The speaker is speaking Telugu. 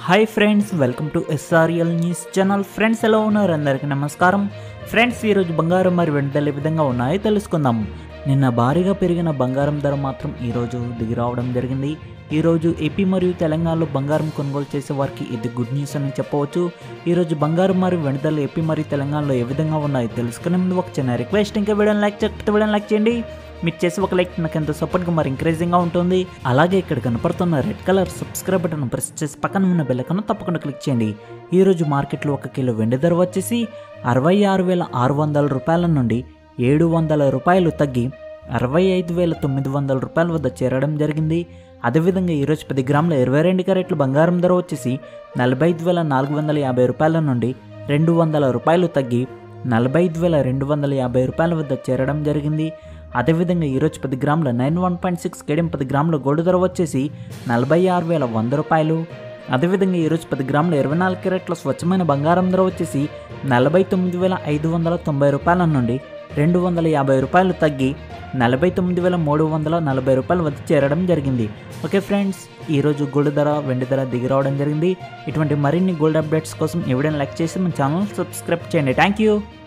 Hi friends, welcome to SRL news channel. Friends ఎలా ఉన్నారు? అందరికీ నమస్కారం. ఫ్రెండ్స్, ఈరోజు బంగారం మరి వెంటనే ఏ విధంగా ఉన్నాయో తెలుసుకుందాం. నిన్న భారీగా పెరిగిన బంగారం ధర మాత్రం ఈరోజు దిగి రావడం జరిగింది. ఈరోజు ఏపీ మరియు తెలంగాణలో బంగారం కొనుగోలు చేసే వారికి ఇది గుడ్ న్యూస్ అని చెప్పవచ్చు. ఈరోజు బంగారం మరియు వెంటనే ఏపీ మరియు తెలంగాణలో ఏ విధంగా ఉన్నాయో తెలుసుకునే ముందు ఒక చిన్న రిక్వెస్ట్, ఇంకా వీడియోని లైక్ చేయకపోతే వీడియోని లైక్ చేయండి. మీరు చేసి ఒక లైక్ నాకు ఎంతో సపోర్ట్గా మరి ఎంకరేజింగ్గా ఉంటుంది. అలాగే ఇక్కడ కనపడుతున్న red colour subscribe button press చేసి పక్కన ఉన్న బెల్ ఐకాన్ తప్పకుండా క్లిక్ చేయండి. ఈరోజు మార్కెట్లో 1 కిలో వెండి ధర వచ్చేసి 66,600 రూపాయల నుండి 700 రూపాయలు తగ్గి 65,900 రూపాయల వద్ద చేరడం జరిగింది. అదేవిధంగా ఈరోజు 10 గ్రాముల 22 క్యారెట్ల బంగారం ధర వచ్చేసి 45,450 రూపాయల నుండి 200 రూపాయలు తగ్గి 45,250 రూపాయల వద్ద చేరడం జరిగింది. అదేవిధంగా ఈరోజు 10 గ్రాముల 91.6 కేడియం 10 గ్రాముల గోల్డ్ ధర వచ్చేసి 46,100 రూపాయలు. అదేవిధంగా ఈరోజు 10 గ్రాముల 24 క్యారెట్ల స్వచ్ఛమైన బంగారం ధర వచ్చేసి 49,590 రూపాయల నుండి 250 రూపాయలు తగ్గి 49,340 రూపాయల వద్ద చేరడం జరిగింది. ఓకే ఫ్రెండ్స్, ఈరోజు గోల్డ్ ధర వెండి ధర దిగి రావడం జరిగింది. ఇటువంటి మరిన్ని గోల్డ్ అప్డేట్స్ కోసం ఈ వీడియోని లైక్ చేసి మన ఛానల్ సబ్స్క్రైబ్ చేయండి. Thank you.